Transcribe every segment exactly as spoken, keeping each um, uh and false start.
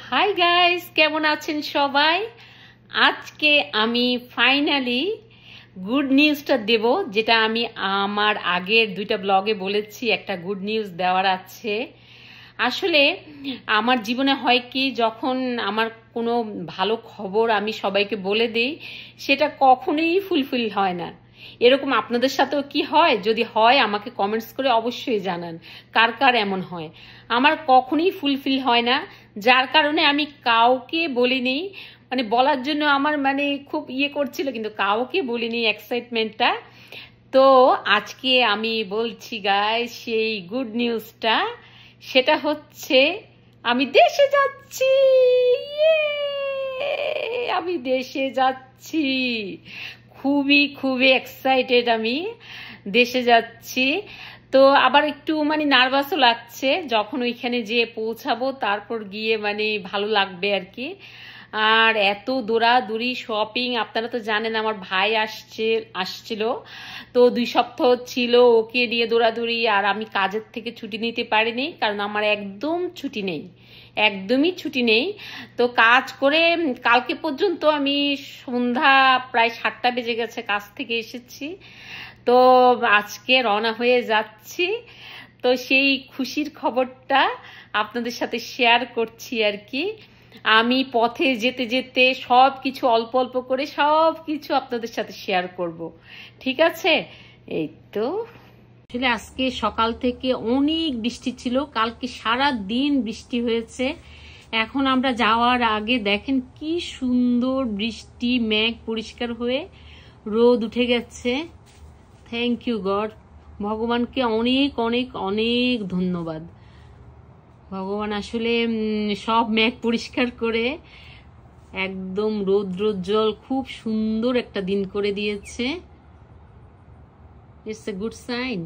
Hi guys, কেমন আছেন সবাই? আজকে আমি ফাইনালি গুড নিউজটা দেব, যেটা আমি আমার আগের দুইটা ব্লগে বলেছি একটা গুড নিউজ দেওয়ার আছে। আসলে আমার জীবনে হয় কি, যখন আমার কোনো ভালো খবর আমি সবাইকে বলে দিই, সেটা কখনোই ফুলফিল হয় না। এরকম আপনাদের সাথেও কি হয়? যদি হয় আমাকে কমেন্টস করে অবশ্যই জানান কার কার এমন হয়। আমার কখনোই ফুলফিল হয় না, যার কারণে আমি কাউকে বলিনি। মানে বলার জন্য আমার মানে খুব ইয়ে করছিল, কিন্তু কাউকে বলিনি এক্সাইটমেন্টটা। তো আজকে আমি বলছি গাইস, সেই গুড নিউজটা, সেটা হচ্ছে আমি দেশে যাচ্ছি। আমি দেশে যাচ্ছি, খুবই খুবই এক্সাইটেড। আমি দেশে যাচ্ছি, তো আবার একটু মানে নার্ভাসও লাগছে। যখন ওইখানে যেয়ে পৌঁছাবো তারপর গিয়ে মানে ভালো লাগবে আর কি। আর এত দৌড়াদৌড়ি শপিং, আপনারা তো জানেন আমার ভাই আসছে আসছিল তো দুই সপ্তাহ ছিল, ওকে নিয়ে দৌড়াদৌড়ি। আর আমি কাজের থেকে ছুটি নিতে পারিনি, কারণ আমার একদম ছুটি নেই, একদমই ছুটি নেই। তো কাজ করে কালকে পর্যন্ত আমি সন্ধ্যা প্রায় সাতটা বেজে গেছে কাজ থেকে এসেছি। তো আজকে রওনা হয়ে যাচ্ছি। তো সেই খুশির খবরটা আপনাদের সাথে শেয়ার করছি আর কি। আমি পথে যেতে যেতে সব কিছু অল্প অল্প করে সব কিছু আপনাদের সাথে শেয়ার করব, ঠিক আছে? এই তো আসলে আজকে সকাল থেকে অনেক বৃষ্টি ছিল, কালকে সারা দিন বৃষ্টি হয়েছে। এখন আমরা যাওয়ার আগে দেখেন কি সুন্দর বৃষ্টি, মেঘ পরিষ্কার হয়ে রোদ উঠে গেছে। থ্যাংক ইউ গড, ভগবানকে অনেক অনেক অনেক ধন্যবাদ। ভগবান আসলে সব মেঘ পরিষ্কার করে একদম রৌদ্রোজ্জ্বল খুব সুন্দর একটা দিন করে দিয়েছে। It's a good sign.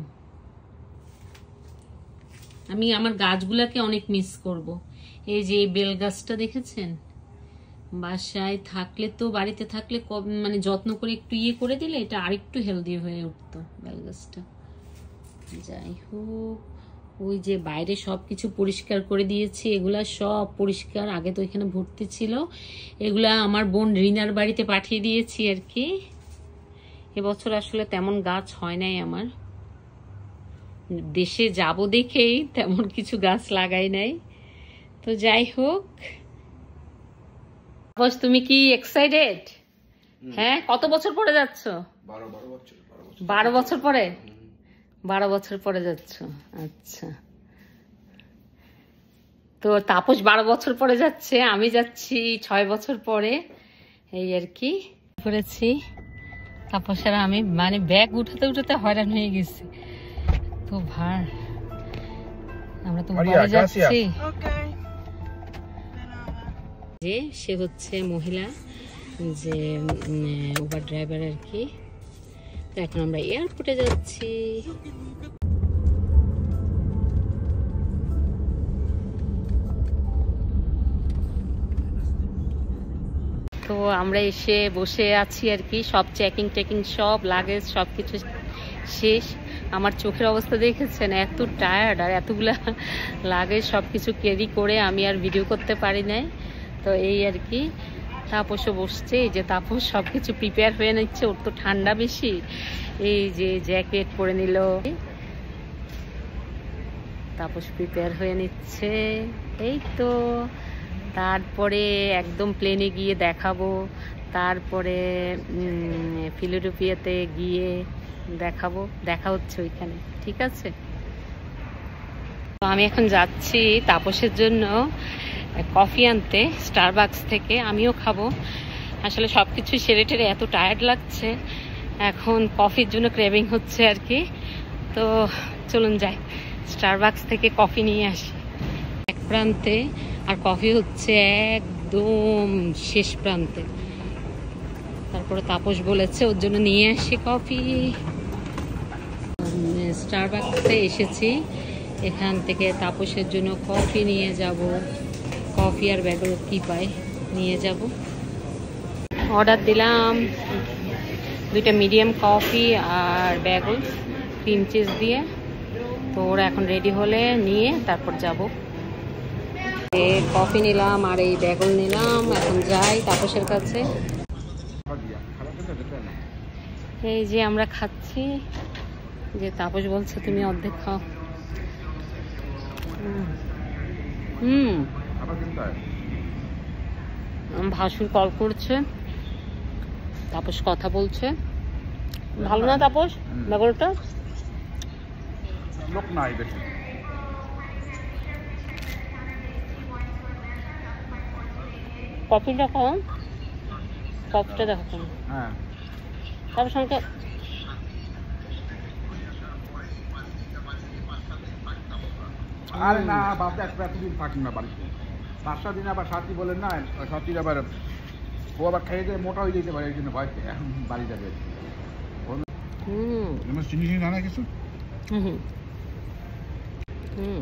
আমি আমার গাছগুলাকে অনেক মিস করব। এই যে এই বেল গাছটা দেখেছেন, বাসায় থাকলে তো, বাড়িতে থাকলে মানে যত্ন করে একটু ইয়ে করে দিলে এটা আরেকটু হেলদি হয়ে উঠতো বেল গাছটা। যাই হোক, ওই যে বাইরে সবকিছু পরিষ্কার করে দিয়েছি, এগুলা সব পরিষ্কার। আগে তো এখানে ভর্তি ছিল, এগুলা আমার বোন রিনার বাড়িতে পাঠিয়ে দিয়েছি আর কি। এবছর আসলে তেমন গাছ হয় নাই আমার, দেশে যাব দেখেই তেমন কিছু গাছ লাগাই নাই। তো যাই হোক, বস তুমি কি এক্সাইটেড? হ্যাঁ, কত বছর পরে যাচ্ছ? বারো বছর পরে বারো বছর পরে যাচ্ছ? আচ্ছা। তো তাপস বারো বছর পরে যাচ্ছে, আমি যাচ্ছি ছয় বছর পরে, এই আর কি করেছি। তাপসের আমি মানে ব্যাগ উঠাতে উঠাতে হয়রান হয়ে গেছি, তো ভার। আমরা তো বাড়ি যাচ্ছি। যে সে হচ্ছে মহিলা, যে উবার ড্রাইভার আর কি। তো এখন আমরা এয়ারপোর্টে যাচ্ছি। তো আমরা এসে বসে আছি আর কি, সব চেকিং টেকিং সব লাগেজ সব কিছু শেষ। আমার চোখের অবস্থা দেখেছেন, এত টায়ার্ড, আর এতগুলা লাগেজ সব কিছু ক্যারি করে আমি আর ভিডিও করতে পারি নাই। তো এই আর কি, তাপসও বসছে, এই যে তাপস সব কিছু প্রিপেয়ার হয়ে নিচ্ছে, ওর তো ঠান্ডা বেশি। এই যে জ্যাকেট পরে নিল, তাপস প্রিপেয়ার হয়ে নিচ্ছে। এই তো তারপরে একদম প্লেনে গিয়ে দেখাবো, তারপরে ফিলাডেলফিয়াতে গিয়ে দেখাবো, দেখা হচ্ছে ওইখানে, ঠিক আছে? তো আমি এখন যাচ্ছি তাপসের জন্য কফি আনতে স্টারবাকস থেকে, আমিও খাবো। আসলে সবকিছু সেরে টেরে এত টায়ার্ড লাগছে, এখন কফির জন্য ক্রেভিং হচ্ছে আর কি। তো চলুন যাই, স্টারবাকস থেকে কফি নিয়ে আসি এক প্রান্তে, আর কফি হচ্ছে একদম শেষ প্রান্তে। তারপরে তাপস বলেছে ওর জন্য নিয়ে আসি কফি। স্টারবাকসে এসেছি, এখান থেকে তাপসের জন্য কফি নিয়ে যাব। কফি আর ব্যাগেল কি পাই নিয়ে যাব। অর্ডার দিলাম দুইটা মিডিয়াম কফি আর ব্যাগেল ক্রিম চিজ দিয়ে। তো ওরা এখন রেডি হলে নিয়ে তারপর যাব। কফি নিলাম আর এই বেগল নিলাম। এখন যাই তাপসের কাছে। এই যে আমরা খাচ্ছি, যে তাপস বলছে তুমি অর্ধেক খাও। হুম ভাসুর কল করছে, তাপস কথা বলছে। ভালো না তাপস বেগলটা? লোক নাই বেশি। কফিটা কম, কফিটা দেখো কম। হ্যাঁ তার সঙ্গে আরে না বাপ এতদিন থাকি না বাড়িতে, পাঁচ সাত দিন আবার সাথী বলেন না, সাথীর আবার ও আবার খেয়ে দিয়ে মোটা হয়ে যেতে পারে, এই জন্য ভয়তে এখন বাড়ি যাবে। হুম চিনি চিনি না কিছু। হুম হুম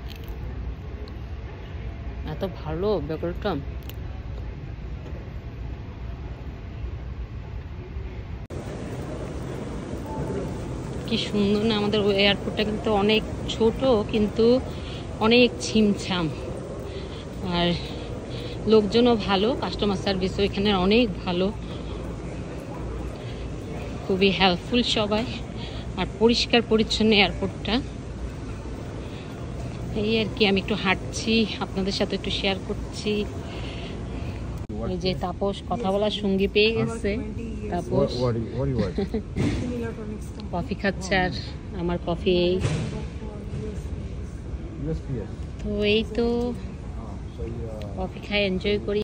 এত ভালো বেগলটা। কি সুন্দর না আমাদের এয়ারপোর্টটা, কিন্তু অনেক ছোট কিন্তু অনেক ছিমছাম, আর লোকজনও ভালো, কাস্টমার সার্ভিসও এখানে অনেক ভালো, খুবই হেল্পফুল সবাই, আর পরিষ্কার পরিচ্ছন্ন এয়ারপোর্টটা। এই আর কি, আমি একটু হাঁটছি, আপনাদের সাথে একটু শেয়ার করছি। এই যে তাপস কথা বলার সঙ্গী পেয়ে গেছে। তাপস কফি খাচ্ছে আর আমার কফি এই তো, এই তো কফি খাই এনজয় করি।